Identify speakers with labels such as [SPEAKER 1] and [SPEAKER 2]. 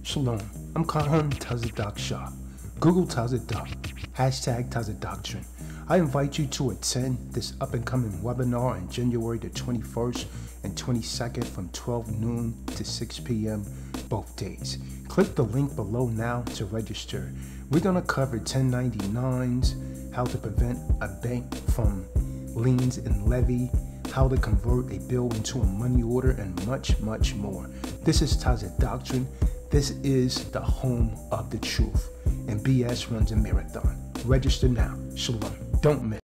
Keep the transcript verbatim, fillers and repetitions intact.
[SPEAKER 1] Shalom, I'm KAHANTAZADAQ Shah. Google tazadaq, hashtag tazadaqtrin. I invite you to attend this up and coming webinar on January the twenty-first and twenty-second from twelve noon to six p m both days. Click the link below now to register. We're going to cover ten ninety-nines, how to prevent a bank from liens and levy, how to convert a bill into a money order, and much, much more. This is tazadaqtrin. This is the home of the truth, and B S runs a marathon. Register now. Shalom. Don't miss.